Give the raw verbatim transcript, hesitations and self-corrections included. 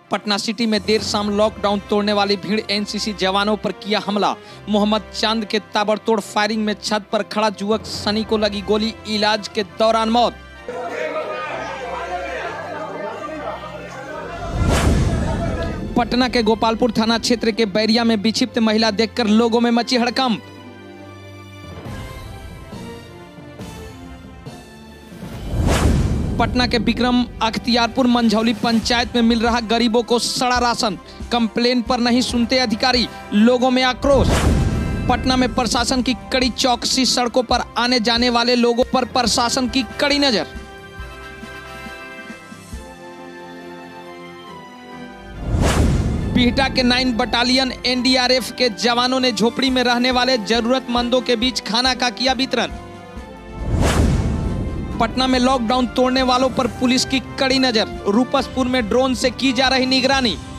Patna city में देर शाम lockdown तोड़ने वाली भीड़ एनसीसी जवानों पर किया हमला। मोहम्मद चांद के ताबड़तोड़ फायरिंग में छत पर खड़ा युवक सनी को लगी गोली, इलाज के दौरान मौत। पटना के गोपालपुर थाना क्षेत्र के बैरिया में विक्षिप्त महिला देखकर लोगों में मची हड़कंप। पटना के विक्रम अख्तियारपुर मंझौली पंचायत में मिल रहा गरीबों को सड़ा राशन, कंप्लेन पर नहीं सुनते अधिकारी, लोगों में आक्रोश। पटना में प्रशासन की कड़ी चौकसी, सड़कों पर आने जाने वाले लोगों पर प्रशासन की कड़ी नजर। बिहटा के नाइन बटालियन एनडीआरएफ के जवानों ने झोपड़ी में रहने वाले जरूरतमंदों के बीच खाना का किया वितरण। पटना में लॉकडाउन तोड़ने वालों पर पुलिस की कड़ी नजर, रूपसपुर में ड्रोन से की जा रही निगरानी।